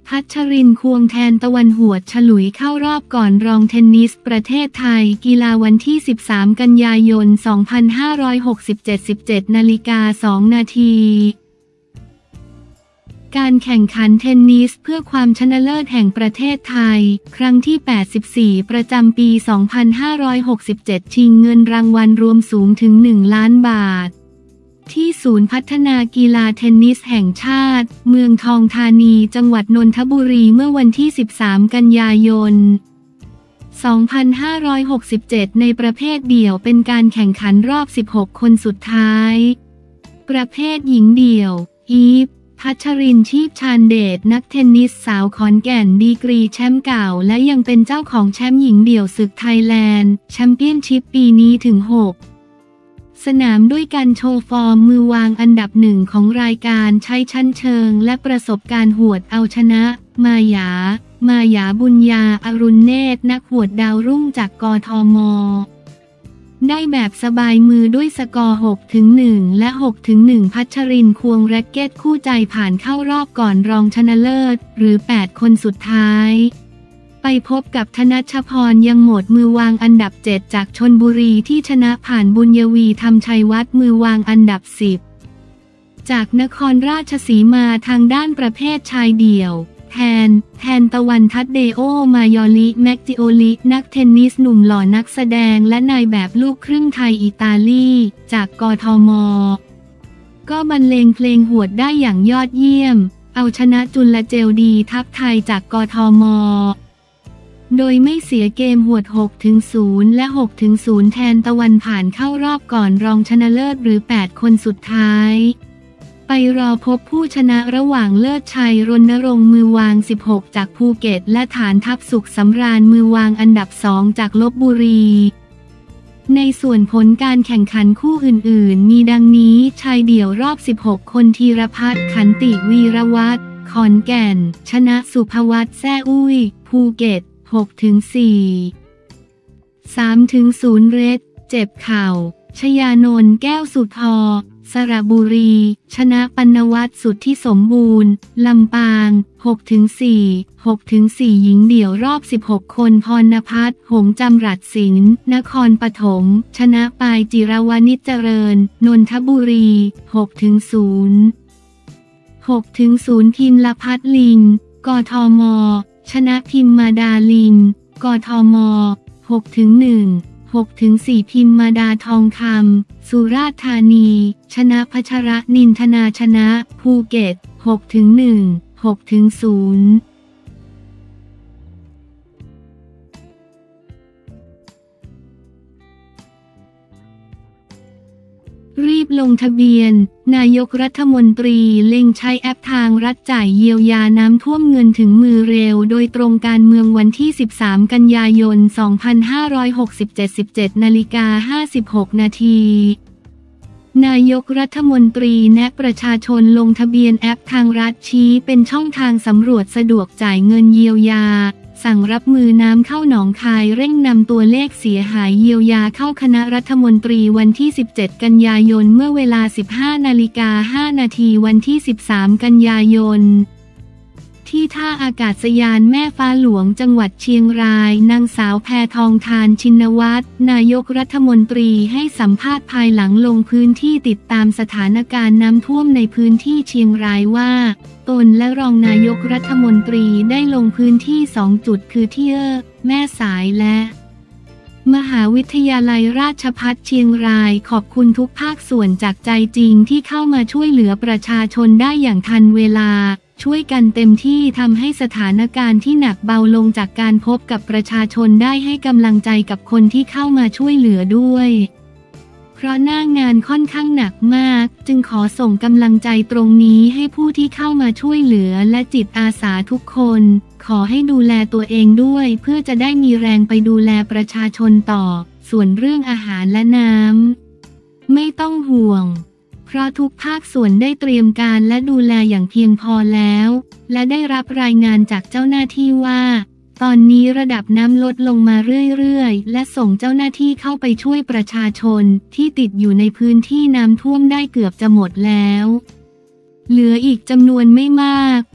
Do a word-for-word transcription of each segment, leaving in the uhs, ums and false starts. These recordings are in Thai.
พัชรินทร์ควงแทนตะวันหวดฉลุยเข้ารอบก่อนรองเทนนิสประเทศไทยกีฬาวันที่สิบสามกันยายนสองพันห้าร้อยหกสิบเจ็ด สิบเจ็ดนาฬิกาสองนาทีการแข่งขันเทนนิสเพื่อความชนะเลิศแห่งประเทศไทยครั้งที่แปดสิบสี่ประจำปีสองพันห้าร้อยหกสิบเจ็ดชิงเงินรางวัลรวมสูงถึงหนึ่งล้านบาทที่ศูนย์พัฒนากีฬาเทนนิสแห่งชาติเมืองทองธานีจังหวัดนนทบุรีเมื่อวันที่สิบสามกันยายนสองพันห้าร้อยหกสิบเจ็ดในประเภทเดี่ยวเป็นการแข่งขันรอบสิบหกคนสุดท้ายประเภทหญิงเดี่ยวอีฟพัชรินทร์ชีพชาญเดชนักเทนนิสสาวขอนแก่นดีกรีแชมป์เก่าและยังเป็นเจ้าของแชมป์หญิงเดี่ยวศึกไทยแลนด์แชมเปี้ยนชิพปีนี้ถึงหกสนามด้วยการโชว์ฟอร์มมือวางอันดับหนึ่งของรายการใช้ชั้นเชิงและประสบการณ์หวดเอาชนะมายามายาบุญญาอรุณเนตรนักหวดดาวรุ่งจากกทม.ได้แบบสบายมือด้วยสกอร์ หกถึงหนึ่ง และ หกถึงหนึ่ง พัชรินทร์ควงแร็คเก็ตคู่ใจผ่านเข้ารอบก่อนรองชนะเลิศหรือแปดคนสุดท้ายไปพบกับธนชพรยังโหมดมือวางอันดับเจ็ดจากชลบุรีที่ชนะผ่านบุญยวีธรรมชัยวัฒน์มือวางอันดับสิบจากนครราชสีมาทางด้านประเภทชายเดี่ยวแทนแทนตะวันทัดเดโอมายอลิแม็กจิโอลินักเทนนิสหนุ่มหล่อนักแสดงและนายแบบลูกครึ่งไทยอิตาลีจากกทม.ก็บรรเลงเพลงหวดได้อย่างยอดเยี่ยมเอาชนะจุลเจลดีทัพไทยจากกทม.โดยไม่เสียเกมหวด หกถึงศูนย์ และ หกถึงศูนย์ แทนตะวันผ่านเข้ารอบก่อนรองชนะเลิศหรือแปดคนสุดท้ายไปรอพบผู้ชนะระหว่างเลิศชัยรณรงค์มือวางสิบหกจากภูเก็ตและฐานทัพสุขสำราญมือวางอันดับสองจากลพบุรีในส่วนผลการแข่งขันคู่อื่นๆมีดังนี้ชายเดี่ยวรอบสิบหกคนธีรพัฒน์ขันติวีรวัฒน์ขอนแก่นชนะสุภวัฒน์แซ่อุ้ยภูเก็ต หกถึงสี่ สามถึงศูนย์ เรดเจ็บเข่าชยานนท์แก้วสุธรสระบุรีชนะปณวัฒน์สุทธิสมบูรณ์ลำปาง หกถึงสี่ หกถึงสี่ หญิงเดี่ยวรอบสิบหกคนพรณภัสหงส์จำรัดสินนครปฐมชนะปายจิรวณิชเจริญนนทบุรี หกถึงศูนย์ หกถึงศูนย์ พิมลพัฒน์ลิงกทม.ชนะพิมมาดาลิงกทม. หกถึงหนึ่ง หกถึงสี่ พิมมาดาทองคำสุราษฎร์ธานีชนะพัชรนินธนาชนะภูเก็ต หกถึงหนึ่ง หกถึงศูนย์ รีบลงทะเบียนนายกรัฐมนตรีเล็งใช้แอปทางรัฐจ่ายเยียวยาน้ำท่วมเงินถึงมือเร็วโดยตรงการเมืองวันที่สิบสามกันยายนสองพันห้าร้อยหกสิบเจ็ด สิบเจ็ดนาฬิกาห้าสิบหกนาทีนายกรัฐมนตรีแนะประชาชนลงทะเบียนแอปทางรัฐชี้เป็นช่องทางสำรวจสะดวกจ่ายเงินเยียวยาสั่งรับมือน้ำเข้าหนองคายเร่งนำตัวเลขเสียหายเยียวยาเข้าคณะรัฐมนตรีวันที่สิบเจ็ดกันยายนเมื่อเวลา สิบห้านาฬิกาห้านาทีวันที่สิบสามกันยายนที่ท่าอากาศยานแม่ฟ้าหลวงจังหวัดเชียงรายนางสาวแพทองธารชินวัตรนายกรัฐมนตรีให้สัมภาษณ์ภายหลังลงพื้นที่ติดตามสถานการณ์น้ำท่วมในพื้นที่เชียงรายว่าตนและรองนายกรัฐมนตรีได้ลงพื้นที่สองจุดคือที่เออแม่สายและมหาวิทยาลัยราชภัฏเชียงรายขอบคุณทุกภาคส่วนจากใจจริงที่เข้ามาช่วยเหลือประชาชนได้อย่างทันเวลาช่วยกันเต็มที่ทำให้สถานการณ์ที่หนักเบาลงจากการพบกับประชาชนได้ให้กำลังใจกับคนที่เข้ามาช่วยเหลือด้วยเพราะหน้างานค่อนข้างหนักมากจึงขอส่งกำลังใจตรงนี้ให้ผู้ที่เข้ามาช่วยเหลือและจิตอาสาทุกคนขอให้ดูแลตัวเองด้วยเพื่อจะได้มีแรงไปดูแลประชาชนต่อส่วนเรื่องอาหารและน้ำไม่ต้องห่วงเพราะทุกภาคส่วนได้เตรียมการและดูแลอย่างเพียงพอแล้วและได้รับรายงานจากเจ้าหน้าที่ว่าตอนนี้ระดับน้ำลดลงมาเรื่อยๆและส่งเจ้าหน้าที่เข้าไปช่วยประชาชนที่ติดอยู่ในพื้นที่น้ำท่วมได้เกือบจะหมดแล้วเหลืออีกจำนวนไม่มาก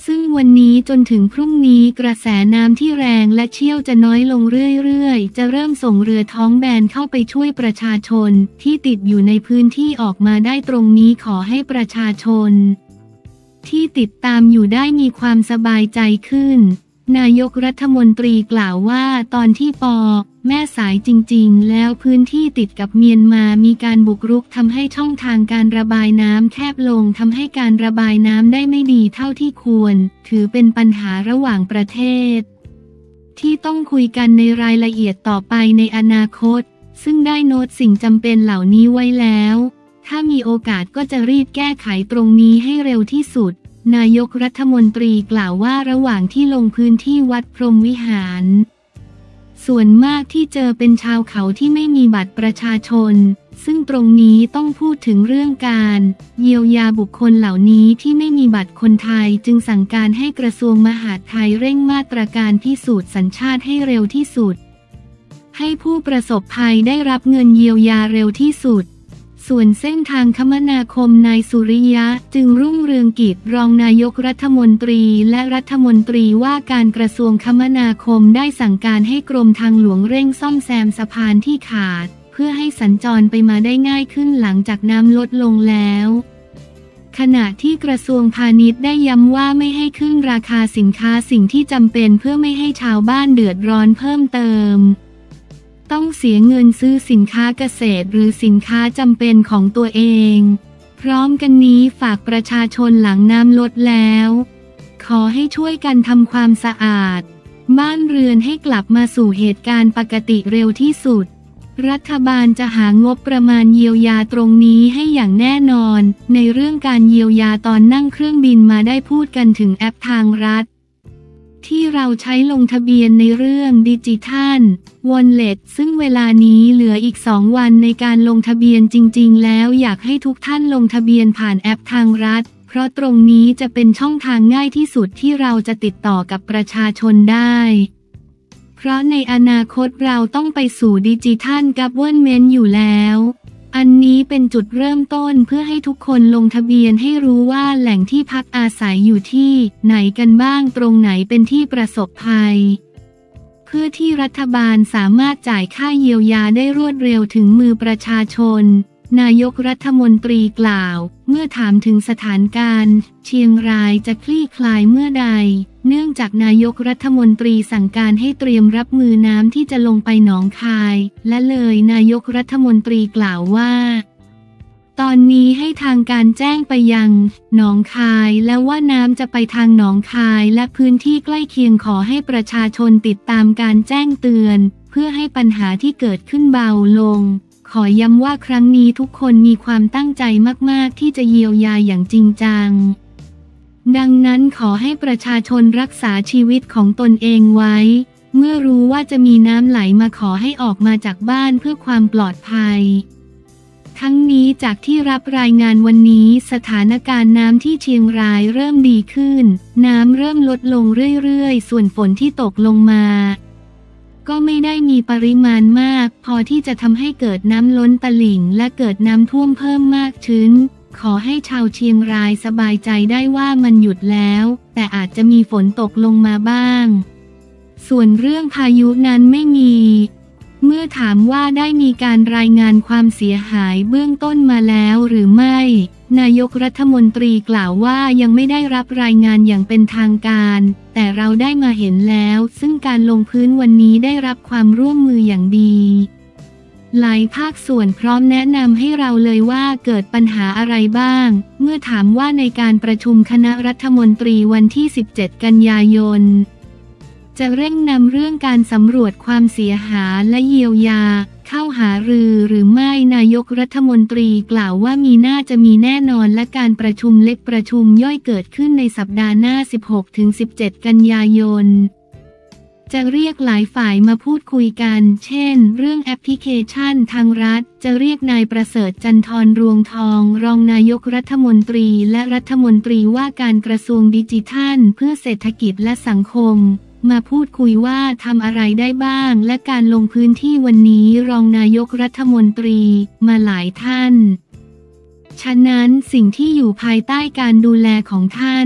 ซึ่งวันนี้จนถึงพรุ่งนี้กระแสน้ำที่แรงและเชี่ยวจะน้อยลงเรื่อยๆจะเริ่มส่งเรือท้องแบนเข้าไปช่วยประชาชนที่ติดอยู่ในพื้นที่ออกมาได้ตรงนี้ขอให้ประชาชนที่ติดตามอยู่ได้มีความสบายใจขึ้นนายกรัฐมนตรีกล่าวว่าตอนที่ปอแม่สายจริงๆแล้วพื้นที่ติดกับเมียนมามีการบุกรุกทำให้ช่องทางการระบายน้ำแคบลงทำให้การระบายน้ำได้ไม่ดีเท่าที่ควรถือเป็นปัญหาระหว่างประเทศที่ต้องคุยกันในรายละเอียดต่อไปในอนาคตซึ่งได้โน้ตสิ่งจำเป็นเหล่านี้ไว้แล้วถ้ามีโอกาสก็จะรีบแก้ไขตรงนี้ให้เร็วที่สุดนายกรัฐมนตรีกล่าวว่าระหว่างที่ลงพื้นที่วัดพรหมวิหารส่วนมากที่เจอเป็นชาวเขาที่ไม่มีบัตรประชาชนซึ่งตรงนี้ต้องพูดถึงเรื่องการเยียวยาบุคคลเหล่านี้ที่ไม่มีบัตรคนไทยจึงสั่งการให้กระทรวงมหาดไทยเร่งมาตรการพิสูจน์สัญชาติให้เร็วที่สุดให้ผู้ประสบภัยได้รับเงินเยียวยาเร็วที่สุดส่วนเส้นทางคมนาคมนายสุริยะจึงรุ่งเรืองกิจรองนายกรัฐมนตรีและรัฐมนตรีว่าการกระทรวงคมนาคมได้สั่งการให้กรมทางหลวงเร่งซ่อมแซมสะพานที่ขาดเพื่อให้สัญจรไปมาได้ง่ายขึ้นหลังจากน้ำลดลงแล้วขณะที่กระทรวงพาณิชย์ได้ย้ำว่าไม่ให้ขึ้นราคาสินค้าสิ่งที่จำเป็นเพื่อไม่ให้ชาวบ้านเดือดร้อนเพิ่มเติมต้องเสียเงินซื้อสินค้าเกษตรหรือสินค้าจำเป็นของตัวเองพร้อมกันนี้ฝากประชาชนหลังน้ำลดแล้วขอให้ช่วยกันทำความสะอาดบ้านเรือนให้กลับมาสู่เหตุการณ์ปกติเร็วที่สุดรัฐบาลจะหางบประมาณเยียวยาตรงนี้ให้อย่างแน่นอนในเรื่องการเยียวยาตอนนั่งเครื่องบินมาได้พูดกันถึงแอปทางรัฐที่เราใช้ลงทะเบียนในเรื่องดิจิทัลวอลเล็ตซึ่งเวลานี้เหลืออีกสองวันในการลงทะเบียนจริงๆแล้วอยากให้ทุกท่านลงทะเบียนผ่านแอปทางรัฐเพราะตรงนี้จะเป็นช่องทางง่ายที่สุดที่เราจะติดต่อกับประชาชนได้เพราะในอนาคตเราต้องไปสู่ดิจิทัลกัฟเวอร์เมนต์อยู่แล้วอันนี้เป็นจุดเริ่มต้นเพื่อให้ทุกคนลงทะเบียนให้รู้ว่าแหล่งที่พักอาศัยอยู่ที่ไหนกันบ้างตรงไหนเป็นที่ประสบภัยเพื่อที่รัฐบาลสามารถจ่ายค่าเยียวยาได้รวดเร็วถึงมือประชาชนนายกรัฐมนตรีกล่าวเมื่อถามถึงสถานการณ์เชียงรายจะคลี่คลายเมื่อใดเนื่องจากนายกรัฐมนตรีสั่งการให้เตรียมรับมือน้ำที่จะลงไปหนองคายและเลยนายกรัฐมนตรีกล่าวว่าตอนนี้ให้ทางการแจ้งไปยังหนองคายแล้วว่าน้ำจะไปทางหนองคายและพื้นที่ใกล้เคียงขอให้ประชาชนติดตามการแจ้งเตือนเพื่อให้ปัญหาที่เกิดขึ้นเบาลงขอย้ำว่าครั้งนี้ทุกคนมีความตั้งใจมากๆที่จะเยียวยาอย่างจริงจังดังนั้นขอให้ประชาชนรักษาชีวิตของตนเองไว้เมื่อรู้ว่าจะมีน้ำไหลมาขอให้ออกมาจากบ้านเพื่อความปลอดภัยทั้งนี้จากที่รับรายงานวันนี้สถานการณ์น้ำที่เชียงรายเริ่มดีขึ้นน้ำเริ่มลดลงเรื่อยๆส่วนฝนที่ตกลงมาก็ไม่ได้มีปริมาณมากพอที่จะทำให้เกิดน้ำล้นตลิ่งและเกิดน้ำท่วมเพิ่มมากขึ้นขอให้ชาวเชียงรายสบายใจได้ว่ามันหยุดแล้วแต่อาจจะมีฝนตกลงมาบ้างส่วนเรื่องพายุนั้นไม่มีเมื่อถามว่าได้มีการรายงานความเสียหายเบื้องต้นมาแล้วหรือไม่นายกรัฐมนตรีกล่าวว่ายังไม่ได้รับรายงานอย่างเป็นทางการแต่เราได้มาเห็นแล้วซึ่งการลงพื้นวันนี้ได้รับความร่วมมืออย่างดีหลายภาคส่วนพร้อมแนะนำให้เราเลยว่าเกิดปัญหาอะไรบ้างเมื่อถามว่าในการประชุมคณะรัฐมนตรีวันที่สิบเจ็ดกันยายนจะเร่งนำเรื่องการสำรวจความเสียหายและเยียวยาเข้าหารือหรือไม่นายกรัฐมนตรีกล่าวว่ามีน่าจะมีแน่นอนและการประชุมเล็กประชุมย่อยเกิดขึ้นในสัปดาห์หน้า สิบหกถึงสิบเจ็ด กันยายนจะเรียกหลายฝ่ายมาพูดคุยกันเช่นเรื่องแอปพลิเคชันทางรัฐจะเรียกนายประเสริฐจันทร์รวงทองรองนายกรัฐมนตรีและรัฐมนตรีว่าการกระทรวงดิจิทัลเพื่อเศรษฐกิจและสังคมมาพูดคุยว่าทำอะไรได้บ้างและการลงพื้นที่วันนี้รองนายกรัฐมนตรีมาหลายท่านฉะนั้นสิ่งที่อยู่ภายใต้การดูแลของท่าน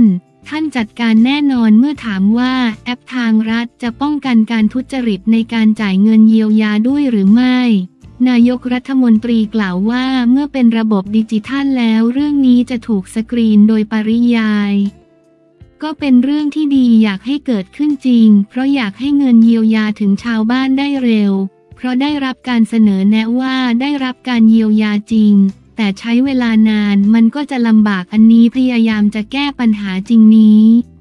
ท่านจัดการแน่นอนเมื่อถามว่าแอปทางรัฐจะป้องกันการทุจริตในการจ่ายเงินเยียวยาด้วยหรือไม่นายกรัฐมนตรีกล่าวว่าเมื่อเป็นระบบดิจิทัลแล้วเรื่องนี้จะถูกสกรีนโดยปริยายก็เป็นเรื่องที่ดีอยากให้เกิดขึ้นจริงเพราะอยากให้เงินเยียวยาถึงชาวบ้านได้เร็วเพราะได้รับการเสนอแนะว่าได้รับการเยียวยาจริงแต่ใช้เวลานานมันก็จะลำบากอันนี้พยายามจะแก้ปัญหาจริงนี้